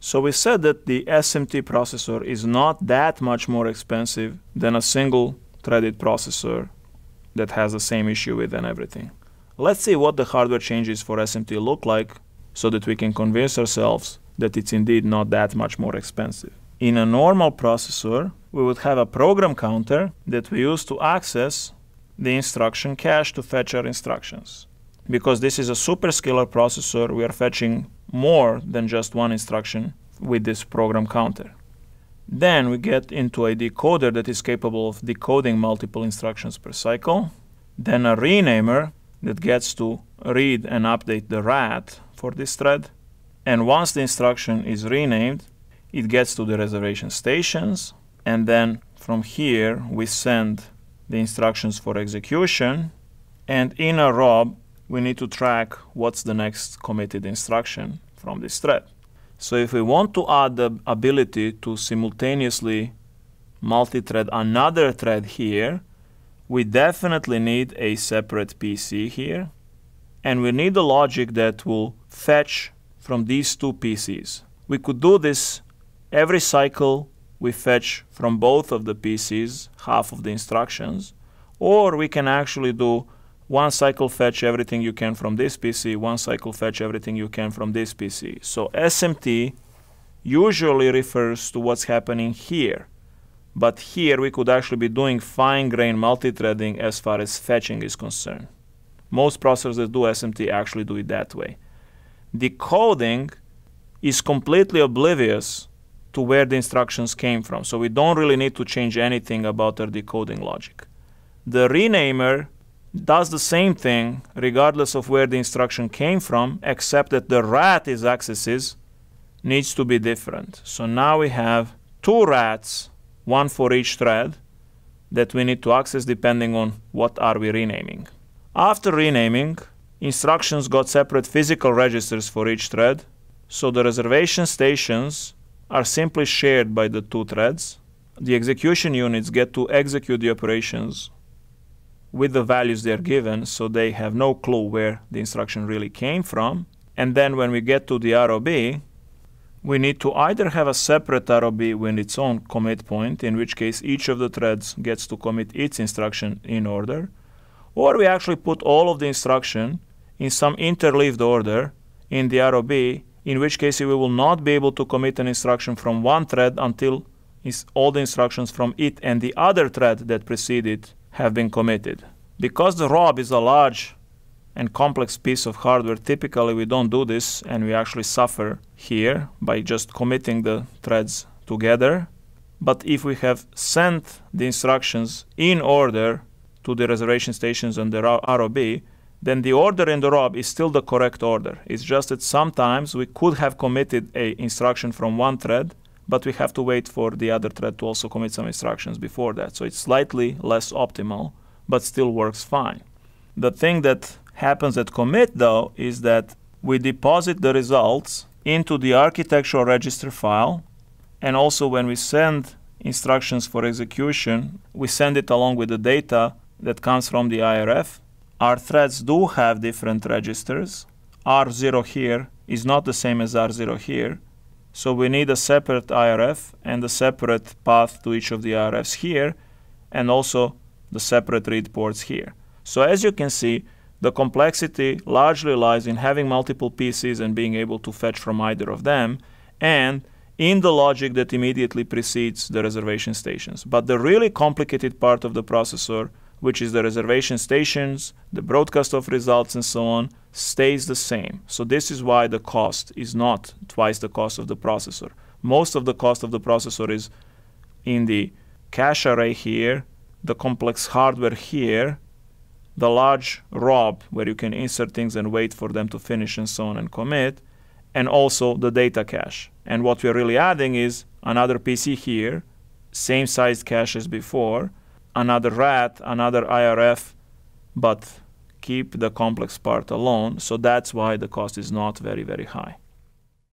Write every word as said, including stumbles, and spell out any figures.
So we said that the S M T processor is not that much more expensive than a single threaded processor that has the same issue with and everything. Let's see what the hardware changes for S M T look like so that we can convince ourselves that it's indeed not that much more expensive. In a normal processor, we would have a program counter that we use to access the instruction cache to fetch our instructions. Because this is a superscalar processor, we are fetching more than just one instruction with this program counter. Then we get into a decoder that is capable of decoding multiple instructions per cycle. Then a renamer that gets to read and update the R A T for this thread. And once the instruction is renamed, it gets to the reservation stations. And then from here, we send the instructions for execution. And in a R O B, we need to track what's the next committed instruction from this thread. So if we want to add the ability to simultaneously multi-thread another thread here, we definitely need a separate P C here. And we need a logic that will fetch from these two P Cs. We could do this every cycle. We fetch from both of the P Cs half of the instructions, or we can actually do one cycle fetch everything you can from this P C, one cycle fetch everything you can from this P C. So S M T usually refers to what's happening here. But here we could actually be doing fine-grained multi-threading as far as fetching is concerned. Most processors that do S M T actually do it that way. Decoding is completely oblivious to where the instructions came from, so we don't really need to change anything about our decoding logic. The renamer does the same thing regardless of where the instruction came from, except that the R A T's accesses needs to be different. So now we have two R A Ts, one for each thread, that we need to access depending on what are we renaming. After renaming, instructions got separate physical registers for each thread, so the reservation stations are simply shared by the two threads. The execution units get to execute the operations with the values they're given, so they have no clue where the instruction really came from. And then when we get to the R O B, we need to either have a separate R O B with its own commit point, in which case each of the threads gets to commit its instruction in order, or we actually put all of the instruction in some interleaved order in the R O B, in which case we will not be able to commit an instruction from one thread until all the instructions from it and the other thread that preceded have been committed. Because the R O B is a large and complex piece of hardware, typically we don't do this, and we actually suffer here by just committing the threads together. But if we have sent the instructions in order to the reservation stations and the R O B, then the order in the R O B is still the correct order. It's just that sometimes we could have committed an instruction from one thread, but we have to wait for the other thread to also commit some instructions before that. So it's slightly less optimal, but still works fine. The thing that happens at commit, though, is that we deposit the results into the architectural register file, and also when we send instructions for execution, we send it along with the data that comes from the I R F. Our threads do have different registers. R zero here is not the same as R zero here. So we need a separate I R F and a separate path to each of the I R Fs here, and also the separate read ports here. So as you can see, the complexity largely lies in having multiple P Cs and being able to fetch from either of them, and in the logic that immediately precedes the reservation stations. But the really complicated part of the processor, which is the reservation stations, the broadcast of results, and so on, stays the same. So this is why the cost is not twice the cost of the processor. Most of the cost of the processor is in the cache array here, the complex hardware here, the large R O B where you can insert things and wait for them to finish and so on and commit, and also the data cache. And what we're really adding is another P C here, same size cache as before, another R A T, another I R F, but keep the complex part alone. So that's why the cost is not very, very high.